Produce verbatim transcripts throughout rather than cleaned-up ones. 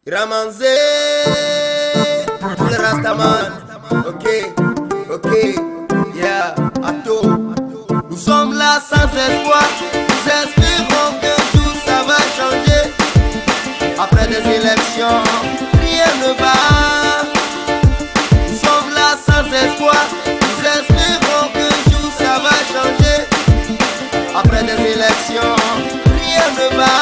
Ramanzé, tout le rastaman, ok, ok, yeah, Ato. Nous sommes là sans espoir, nous espérons qu'un jour ça va changer. Après des élections, rien ne va. Nous sommes là sans espoir, nous espérons qu'un jour ça va changer. Après des élections, rien ne va.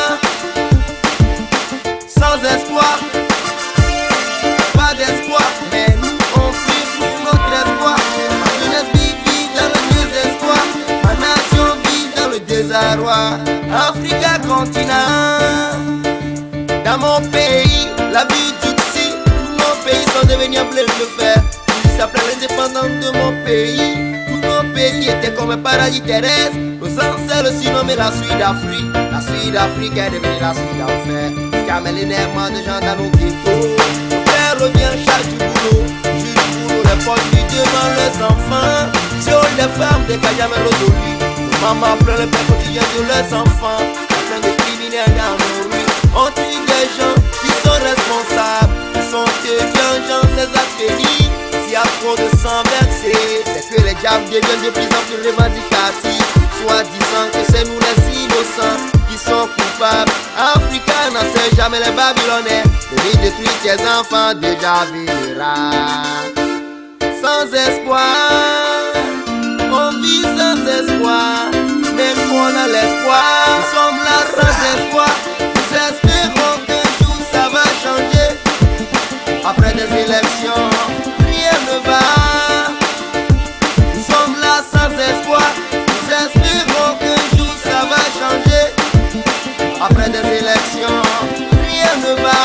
Sans espoir, pas d'espoir, mais nous on prie pour notre espoir. Ma jeunesse vit dans le désespoir, ma nation vit dans le désarroi. Africa continent, dans mon pays, la vie d'ici, tous nos pays sont devenus en plein de fer. Il s'appelait l'indépendance de mon pays. Tous nos pays étaient comme un paradis terrestre. Nos ancêtres le surnommaient la Suisse d'Afrique. La Suisse d'Afrique est devenue la Suisse d'enfer. Car millénairement de gens dans nos ghettos. Mon père revient chaque du boulot. Sur le boulot, les potes lui devant leurs enfants. Sur les femmes, des jamais l'autolie. Maman pleure le père quotidien de leurs enfants. Plein de criminels dans nos rues. On tue des gens qui sont responsables. Qui sont gens, ces affaires. S'il y a trop de sang versé, c'est que les diables deviennent de plus en plus revendicatifs. Soit disant que c'est nous les innocents qui sont coupables. Africa n'en sait jamais les Babylonais. De vie détruire tes enfants déjà verra. Sans espoir, on vit sans espoir. Mais nous on a l'espoir. Nous sommes là sans espoir. Nous espérons qu'un jour ça va changer. Après des élections, rien ne va. Nous sommes là sans espoir. Nous espérons qu'un jour ça va changer. Après des élections, rien ne va.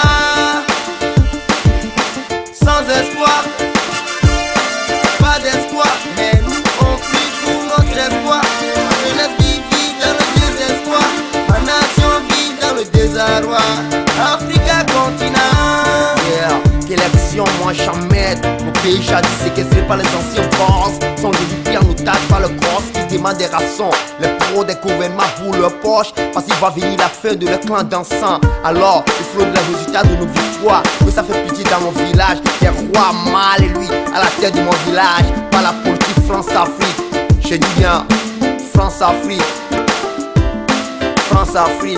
Sans espoir, pas d'espoir, mais nous on prie pour notre espoir. Ma jeunesse vit dans le désespoir, ma nation vit dans le désarroi. Africa continent, yeah. Élection, moi jamais. Mon pays jadis séquestré par les anciens boss sont devenus pris en otage par le cross qui demande des rations. Les pros des gouvernements pour leur poche, parce qu'il va venir la fin de leur clan dansant. Alors, il faut le résultat de nos victoires. Que ça fait pitié dans mon village. Des rois mal et lui à la tête de mon village. Par la politique France-Afrique. Je dis bien France-Afrique. France-Afrique.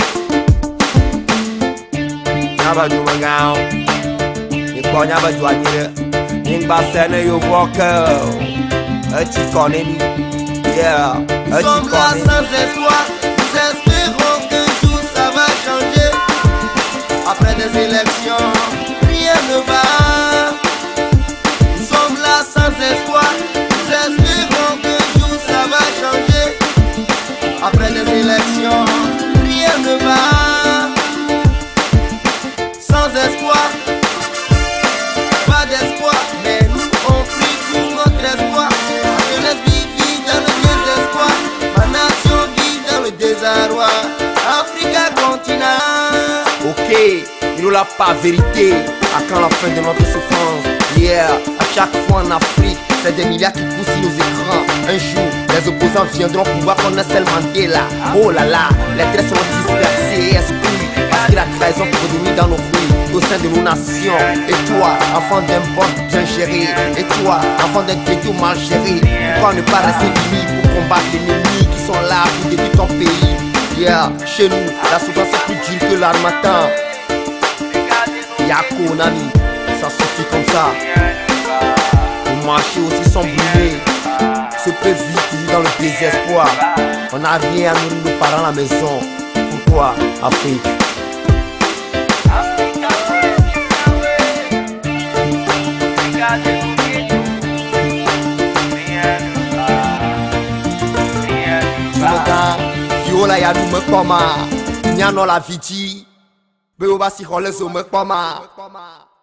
Bonya ba joanyere ning ba sene yo voka a ti connais yeah a ti connais sans espoir nous espérons qu'un jour ça va changer après des élections rien ne va nous sommes là sans espoir nous espérons qu'un jour ça va changer après des élections rien ne va sans espoir. Pas d'espoir, mais nous on prie pour notre espoir. Ma jeunesse vit dans le désespoir, ma nation vit dans le désarroi. Africa continent. Ok, il nous l'a pas vérité. À quand la fin de notre souffrance? Yeah, à chaque fois en Afrique, c'est des milliards qui poussent nos écrans. Un jour, les opposants viendront pouvoir connaître seulement Mandela. Oh là là, les traits seront dispersés, exclus. Parce que la trahison prédomine dans nos rues, au sein de nos nations. Et toi, enfant d'un port bien géré, et toi, enfant d'un ghetto mal géré, pourquoi ne pas rester unis pour combattre les ennemis qui sont là pour détruire ton pays? Yeah, chez nous, la souffrance est plus dure que l'armatan. Yako Nani, ça suffit comme ça. Nos marchés aussi sont brûlés. Ce peu vit toujours dans le désespoir. On n'a rien à nourrir nos parents à la maison. Pourquoi, Afrique? Viola ya nous me koma, nyano la viti, be obasi role zo me koma.